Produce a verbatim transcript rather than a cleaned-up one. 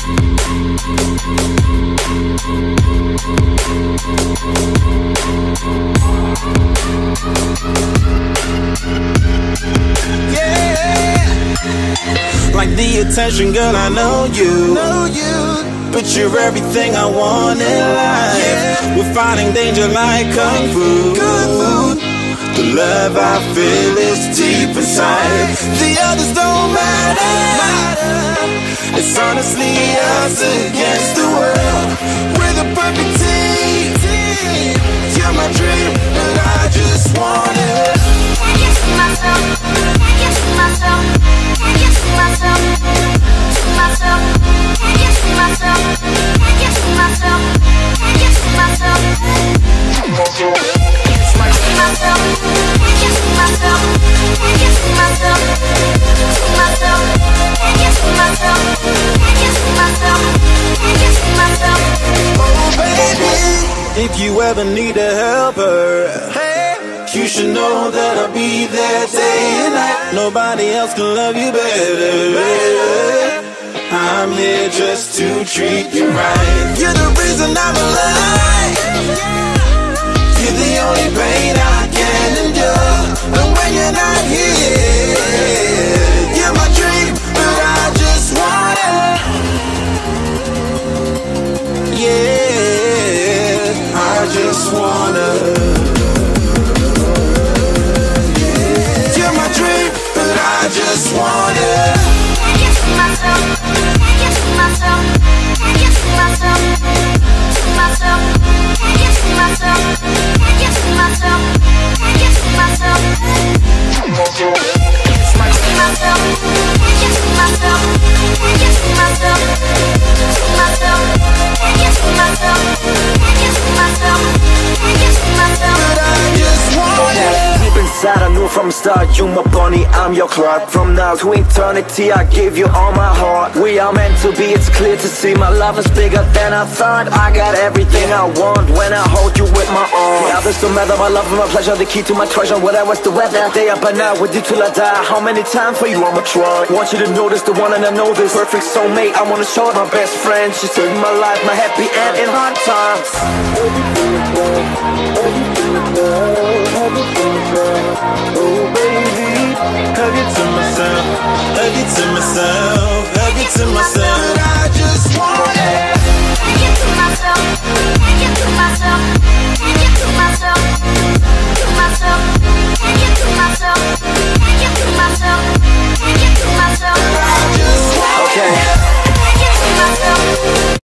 Like the attention, girl, I know you, know you. But you're everything I want in life. Yeah. We're fighting danger like kung fu. The love I feel is deep inside. The others don't matter. It's honestly us against the world. We're the perfect team. You're my dream, and I just want it. Can't get to myself. Can't get to myself. Can't get to myself. To myself. Can't get to myself. Can't get to myself. Can't get to myself. It's my myself. Can't get to myself. Can't get to myself. To myself. Can't get to myself. Can't get to myself. Can't get to myself. Oh baby, if you ever need a helper, hey, you should know that I'll be there day and night. Nobody else can love you better. I'm here just to treat you right. You're the reason I'm alive. You're the only pain I can endure. And when you're not here, you're my dream, but I just want it. Yeah, I just wanna. You're my dream, but I just want it. Can't get to myself. Can't get to myself. Can't get to myself. To myself. Can't get to myself. Can't get to myself. Can't get to myself. It's my myself. Can't get to myself. Can't get to myself. To myself. Can't get to myself. Can't get to myself. Can't get to myself. But I just want it. Deep inside I knew from the start, you my bunny, I'm your Clark. From now to eternity I give you all my heart. We are meant to be, it's clear to see. My love is bigger than I thought. I got everything I want when I hold you with my arms. Yeah, this don't matter, my love and my pleasure, the key to my treasure. Whatever's the weather, day up and out with you till I die. How many times for you I'ma try? Want you to notice the one and I know this. Perfect soulmate, I wanna show it. My best friend, she saved my life, my happy end in hard times. Oh baby, hug it to myself, hug it to myself, hug it to